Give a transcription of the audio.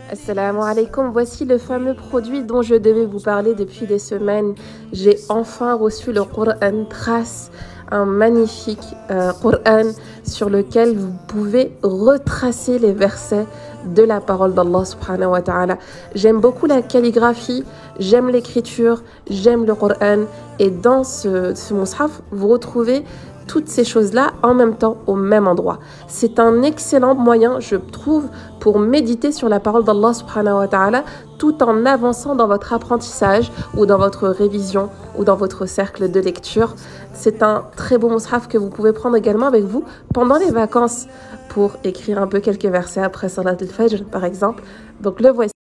Assalamu alaikum, voici le fameux produit dont je devais vous parler depuis des semaines. J'ai enfin reçu le Coran Trace, un magnifique Coran sur lequel vous pouvez retracer les versets de la parole d'Allah subhanahu wa ta'ala. J'aime beaucoup la calligraphie, j'aime l'écriture, j'aime le Coran, et dans ce mushaf, vous retrouvez toutes ces choses-là en même temps au même endroit. C'est un excellent moyen, je trouve, pour méditer sur la parole d'Allah subhanahu wa ta'ala tout en avançant dans votre apprentissage ou dans votre révision ou dans votre cercle de lecture. C'est un très beau mushaf que vous pouvez prendre également avec vous pendant les vacances pour écrire un peu quelques versets après Salat al-Fajr par exemple. Donc le voici.